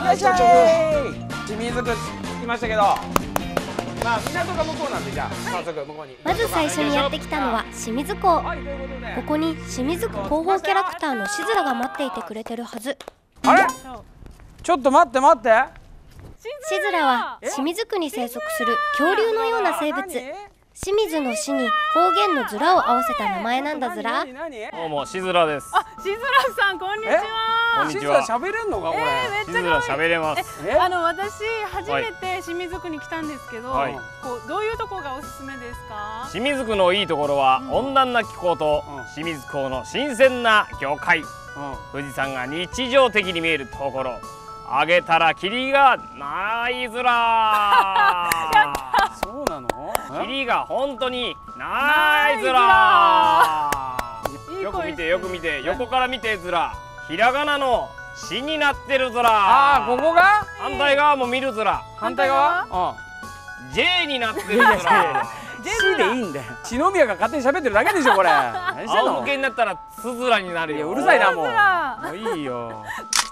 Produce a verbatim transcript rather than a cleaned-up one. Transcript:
らっしゃい。清水区来ましたけど、まあ港が向こうなんで、じゃあ早速向こうに。 まず最初にやってきたのは清水港。ここに清水区広報キャラクターのしずらが待っていてくれてるはず。 あれ、ちょっと待って待って。 しずらは清水区に生息する恐竜のような生物。清水の市に方言のずらを合わせた名前なんだずら。 どうもしずらです。 あ、しずらさんこんにちは。 こんにちは。 喋れんのかこれ。 しずら喋れます。 あの私初めて清水区に来たんですけど、 はい、 こうどういうところがおすすめですか？ 清水区のいいところは、うん、温暖な気候と、うん、清水港の新鮮な魚介、うん、富士山が日常的に見えるところ。あげたらキリがないずら。 そうなの？ キリが本当にないずら。よく見てよく見て、横から見てずら。ひらがなのしになってるずら。 ああ、ここが？ 反対側も見るずら。 反対側？ うん。ジェイ になってるずら。 C でいいんだよ。篠宮が勝手に喋ってるだけでしょこれ。 仰向けになったらつづらになるよ。 うるさいなもう。 もういいよ。